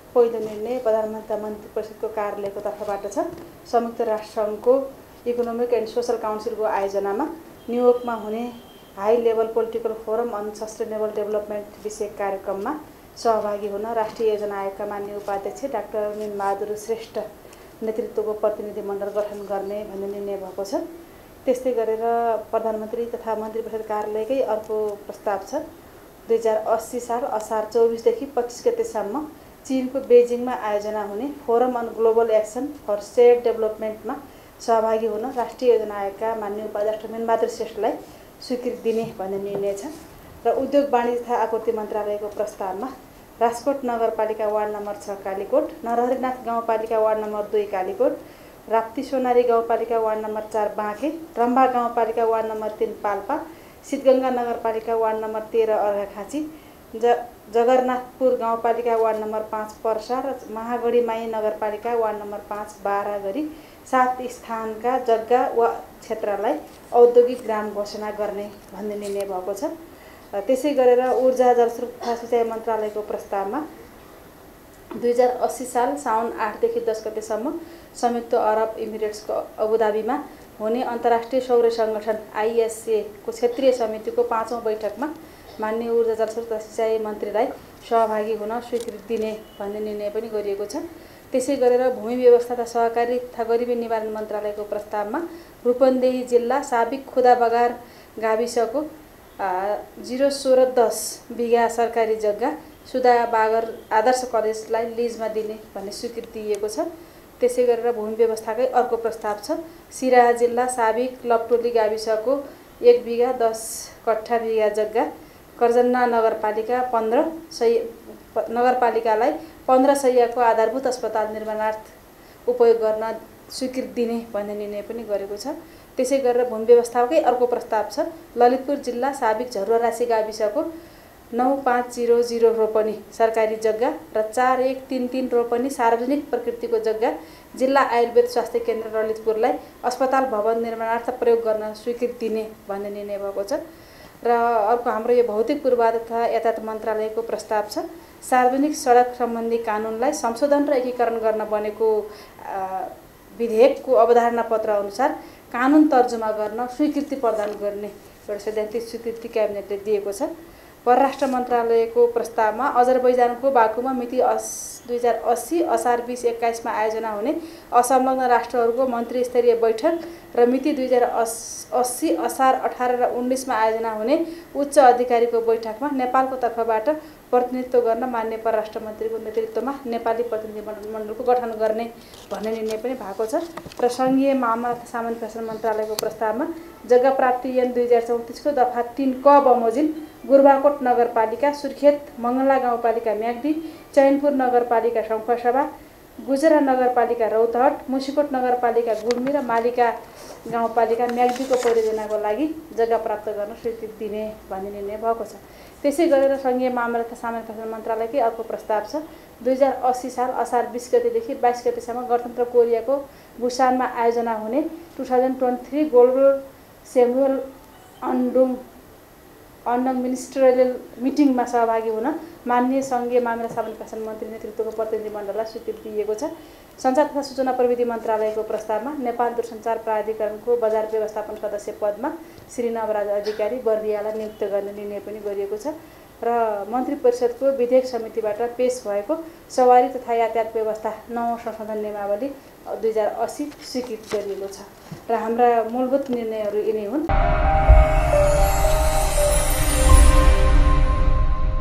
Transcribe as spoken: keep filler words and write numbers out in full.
पहिलो निर्णय प्रधानमन्त्री मन्त्री परिषदको कार्यालयको तर्फबाट छ। संयुक्त राष्ट्र सङ्घको इकोनोमिक एन्ड सोशल काउन्सिलको आयोजनामा न्युयोर्कमा हुने high level political forum on sustainable development विषयक कार्यक्रममा सहभागी हुन राष्ट्रिय योजना आयोगका माननीय उपाध्यक्ष डाक्टर मिनबहादुर श्रेष्ठ नेतृत्वको प्रतिनिधिमण्डल गठन गर्ने भन्ने निर्णय भएको छ। त्यस्तै गरेर प्रधानमन्त्री तथा मन्त्री परिषद कार्यालयकै अर्को प्रस्ताव छ। दुई हजार अस्सी साल असार चौबिसदेखि पच्चिस गतेसम्म चीनको बेजिङमा आयोजना हुने forum on global action for shared डेभलपमेन्टमा सहभागी हुन राष्ट्रिय योजना आयोगका माननीय उपाध्यक्ष मिनबहादुर श्रेष्ठलाई स्वीकृति दिने भन्ने निर्णय छ। र उद्योग वाणिज्य तथा आपूर्ति मन्त्रालयको प्रस्तावमा राजकोट नगरपालिका वार्ड नम्बर छ कालीकोट, नरहरिनाथ गाउँपालिका वार्ड नम्बर दुई कालीकोट, राप्ती सोनारी गाउँपालिका वार्ड नम्बर चार बाँके, रम्भा गाउँपालिका वार्ड नम्बर तीन पाल्पा, सिद्धगङ्गा नगरपालिका वार्ड नम्बर तेह्र अर्घाखाँची, ज जगन्नाथपुर गाउँपालिका वार्ड नम्बर पाँच पर्सा र महागढीमाई नगरपालिका वार्ड नम्बर पाँच बाह्र गरी सात स्थानका जग्गा वा क्षेत्रलाई औद्योगिक ग्राम घोषणा गर्ने भन्ने निर्णय भएको छ। त्यसै गरेर ऊर्जा जलस्रोत तथा सिँचाइ मन्त्रालयको प्रस्तावमा दुई हजार अस्सी साल साउन आठदेखि दस गतेसम्म संयुक्त अरब इमिरेट्सको अबुधाबीमा हुने अन्तर्राष्ट्रिय सौर्य सङ्गठन आइएसए को क्षेत्रीय समितिको पाँचौँ बैठकमा माननीय ऊर्जा जलस्रोत तथा सिँचाइ मन्त्रीलाई सहभागी हुन स्वीकृति दिने भन्ने निर्णय पनि गरिएको छ। त्यसै गरेर भूमि व्यवस्था तथा सहकारी तथा गरिबी निवारण मन्त्रालयको प्रस्तावमा रूपन्देही जिल्ला साबिक खुदाबगार गाविसको जिरो सोह्र दस बिघा सरकारी जग्गा सुधा बागर आदर्श कलेजलाई लिजमा दिने भन्ने स्वीकृति दिएको छ। त्यसै गरेर भूमि व्यवस्थाकै अर्को प्रस्ताव छ। सिराहा जिल्ला साबिक लपटोली गाविसको एक बिघा दस कट्ठा बिघा जग्गा कर्जन्ना नगरपालिका पन्ध्र सय नगरपालिकालाई पन्ध्र सयको आधारभूत अस्पताल निर्माणार्थ उपयोग गर्न स्वीकृति दिने भन्ने निर्णय पनि गरेको छ। त्यसै गरेर भूमि व्यवस्थाकै अर्को प्रस्ताव छ। ललितपुर जिल्ला साबिक झरुवारासी गाविसको नौ पाँच जिरो जिरो रोपनी सरकारी जग्गा र चार एक तिन तिन रोपनी सार्वजनिक प्रकृतिको जग्गा जिल्ला आयुर्वेद स्वास्थ्य केन्द्र ललितपुरलाई अस्पताल भवन निर्माणार्थ प्रयोग गर्न स्वीकृति दिने भन्ने निर्णय भएको छ। र अर्को हाम्रो यो भौतिक पूर्वाधार तथा यातायात मन्त्रालयको प्रस्ताव छ। सार्वजनिक सडक सम्बन्धी कानुनलाई संशोधन र एकीकरण गर्न बनेको विधेयकको अवधारणा पत्र अनुसार कानुन तर्जुमा गर्न स्वीकृति प्रदान गर्ने एउटा सैद्धान्तिक स्वीकृति क्याबिनेटले दिएको छ। परराष्ट्र मन्त्रालयको प्रस्तावमा अजरबैजानको बाकुमा मिति अस दुई हजार अस्सी असार बिस एक्काइसमा आयोजना हुने असंलग्न राष्ट्रहरूको मन्त्री स्तरीय बैठक र मिति दुई हजार अस्सी असार अठार र उन्नाइसमा आयोजना हुने उच्च अधिकारीको बैठकमा नेपालको तर्फबाट प्रतिनिधित्व गर्न मान्य परराष्ट्र मन्त्रीको नेतृत्वमा नेपाली प्रतिनिधिमण्डलको गठन गर्ने भन्ने निर्णय पनि भएको छ। र सङ्घीय मामला तथा सामान्य प्रशासन मन्त्रालयको प्रस्तावमा जग्गा प्राप्ति ऐन दुई हजार चौतिसको दफा तीन क बमोजिम गुरबाकोट नगरपालिका, सुर्खेत मङ्गला गाउँपालिका म्याग्दी, चैनपुर नगरपालिका शङ्खसभा, गुजरा नगरपालिका रौतहट, मुसिकोट नगरपालिका गुल्मी र मालिका गाउँपालिका म्याग्दीको परियोजनाको लागि जग्गा प्राप्त गर्न स्वीकृति दिने भन्ने निर्णय भएको छ। त्यसै गरेर सङ्घीय मामला तथा सामान्य प्रशासन मन्त्रालयकै अर्को प्रस्ताव छ। दुई हजार अस्सी साल असार बिस गतेदेखि बाइस गतेसम्म गणतन्त्र कोरियाको बुसानमा आयोजना हुने two thousand twenty three global Saemaul Undong Undong ministerial मिटिङमा सहभागी हुन माननीय सङ्घीय मामला सामान्य प्रशासन मन्त्री नेतृत्वको प्रतिनिधिमण्डललाई स्वीकृति दिएको छ। सञ्चार तथा सूचना प्रविधि मन्त्रालयको प्रस्तावमा नेपाल दूरसञ्चार प्राधिकरणको बजार व्यवस्थापन सदस्य पदमा श्री नवराज अधिकारी बर्दियालाई नियुक्त गर्ने निर्णय पनि गरिएको छ। र मन्त्री परिषदको विधेयक समितिबाट पेश भएको सवारी तथा यातायात व्यवस्था नौ संशोधन नियमावली दुई हजार अस्सी स्वीकृत गरिएको छ। र हाम्रा मूलभूत निर्णयहरू यिनै हुन्।